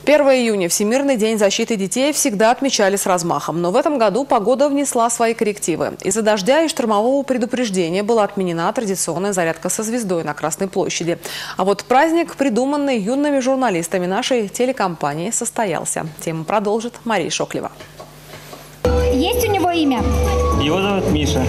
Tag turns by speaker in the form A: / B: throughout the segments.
A: 1 июня – Всемирный день защиты детей всегда отмечали с размахом. Но в этом году погода внесла свои коррективы. Из-за дождя и штормового предупреждения была отменена традиционная зарядка со звездой на Красной площади. А вот праздник, придуманный юными журналистами нашей телекомпании, состоялся. Тему продолжит Мария Шоклева.
B: Есть у него имя?
C: Его зовут Миша.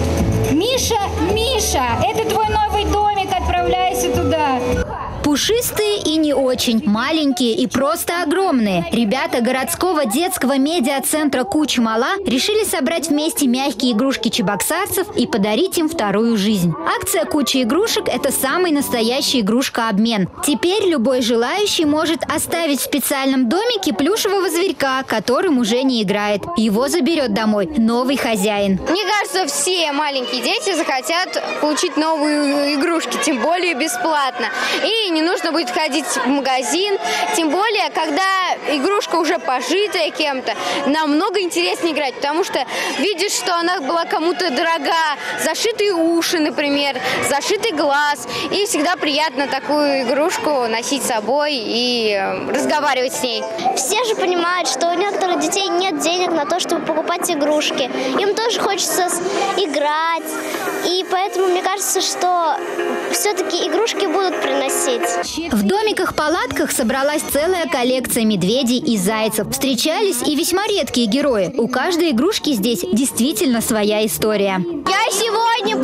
B: Миша, это твой новый домик, отправляйся туда.
D: Пушистые и не очень, маленькие и просто огромные. Ребята городского детского медиа-центра «Куча-Мала» решили собрать вместе мягкие игрушки чебоксарцев и подарить им вторую жизнь. Акция «Куча игрушек» – это самый настоящий игрушка-обмен. Теперь любой желающий может оставить в специальном домике плюшевого зверька, которым уже не играет. Его заберет домой новый хозяин.
E: Мне кажется, все маленькие дети захотят получить новые игрушки, тем более бесплатно. И не нужно будет ходить в магазин, тем более, когда игрушка уже пожитая кем-то, намного интереснее играть, потому что видишь, что она была кому-то дорога, зашитые уши, например, зашитый глаз, и всегда приятно такую игрушку носить с собой и разговаривать с ней.
F: Все же понимают, что у некоторых детей нет денег на то, чтобы покупать игрушки. Им тоже хочется играть, и поэтому мне кажется, что все-таки игрушки будут приносить.
D: В домиках-палатках собралась целая коллекция медведей и зайцев. Встречались и весьма редкие герои. У каждой игрушки здесь действительно своя история.
F: Я сегодня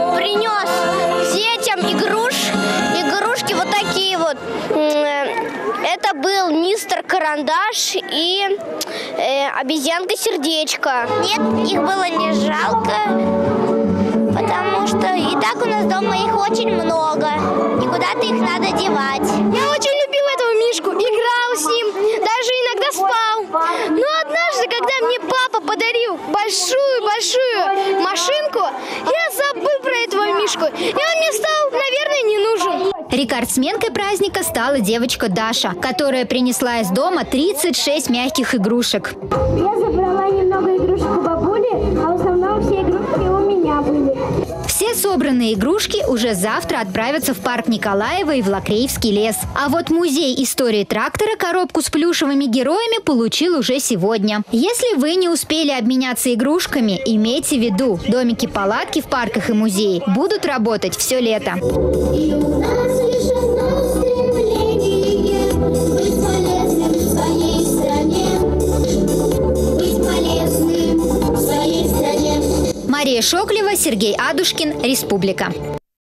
F: принес детям игрушки вот такие вот. Это был мистер Карандаш и обезьянка-сердечко. Нет, их было не жалко, потому что и так у нас дома их очень много. И куда-то их надо девать.
E: Я очень любил этого мишку, играл с ним, даже иногда спал. Но однажды, когда мне папа подарил большую машинку, я забыл про этого мишку, и он мне стал, наверное, не нужен.
D: Рекордсменкой праздника стала девочка Даша, которая принесла из дома 36 мягких игрушек.
F: Я забрала немного игрушек у бабули, а в основном все игрушки у меня были.
D: Все собранные игрушки уже завтра отправятся в парк Николаева и в Лакреевский лес. А вот музей истории трактора коробку с плюшевыми героями получил уже сегодня. Если вы не успели обменяться игрушками, имейте в виду, домики-палатки в парках и музее будут работать все лето. Мария Шоклева, Сергей Адушкин, Республика.